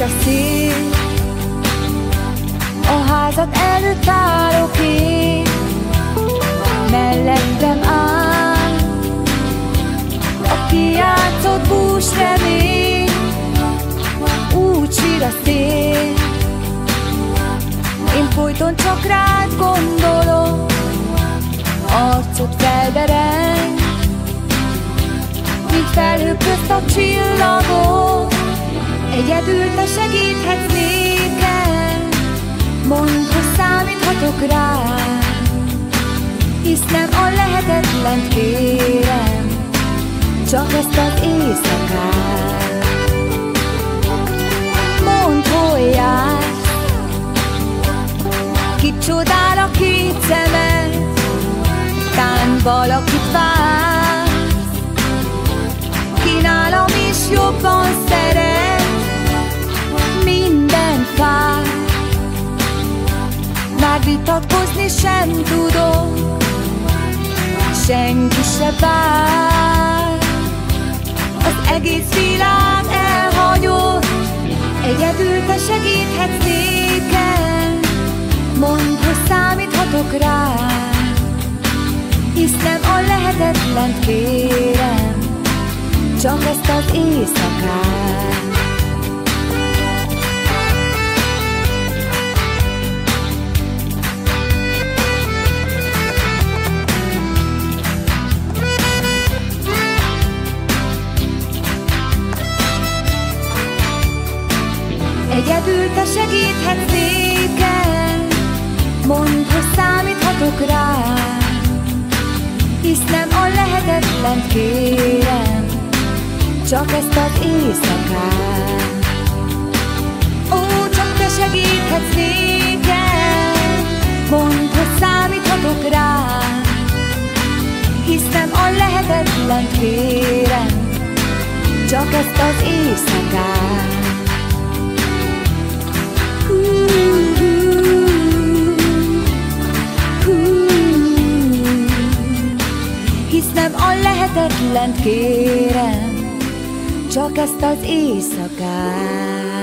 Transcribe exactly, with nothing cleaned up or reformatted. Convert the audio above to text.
a szél, a házat előtt állok én, mellettem áll a kijátszott búsremény. Úgy sír a szél, én folyton csak rád gondolok, arcod feldereng, mint felhők közt a csillagok. Egyedül te segíthetsz nékem, mondd, hogy számíthatok rám, hisz nem a lehetetlent kérem, csak ezt az éjszakát. Mondd, hol jársz, ki csodál a két szemed, tán valakit vársz, ki nálam is jobban szeret. Minden fáj, már vitatkozni sem tudok, senki se vár, az egész világ elhagyott. Egyedül te segíthetsz nékem, mondd, hogy számíthatok rám, hisz nem a lehetetlent kérem, csak ezt az éjszakát. Egyedül te segíthetsz nékem, mondd, hogy számíthatok rám, hisz nem a lehetetlent kérem, csak ezt az éjszakát. Ó, csak te segíthetsz nékem, mondd, hogy számíthatok rám, hisz nem a lehetetlent kérem, csak ezt az éjszakát. Hisz nem a lehetetlent kérem, csak ezt az éjszakát.